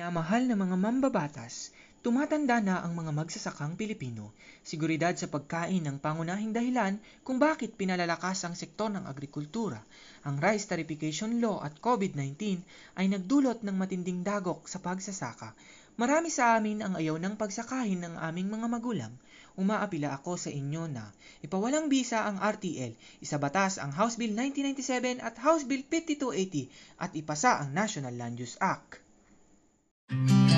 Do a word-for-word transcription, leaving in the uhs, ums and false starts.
Minamahal na mga mambabatas, tumatanda na ang mga magsasakang Pilipino. Seguridad sa pagkain ang pangunahing dahilan kung bakit pinalalakas ang sektor ng agrikultura. Ang Rice Tarification Law at COVID nineteen ay nagdulot ng matinding dagok sa pagsasaka. Marami sa amin ang ayaw ng pagsakahin ng aming mga magulang. Umaapila ako sa inyo na ipawalang bisa ang R T L, isabatas ang House Bill nineteen ninety-seven at House Bill fifty-two eighty at ipasa ang National Land Use Act.